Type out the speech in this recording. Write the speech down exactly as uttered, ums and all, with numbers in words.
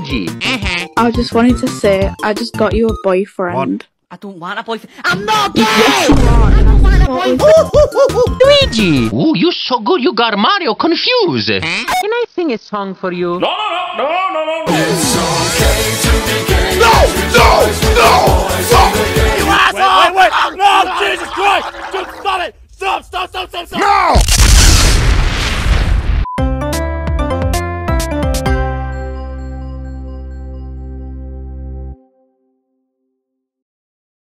Luigi. Uh-huh. I just wanted to say, I just got you a boyfriend. I don't want a boyfriend. I'm not gay! Yes, you are. I don't want a boyfriend. Luigi! Ooh, you're so good you got Mario confused. Huh? Can I sing a song for you? No, no, no, no, no, no. It's okay to be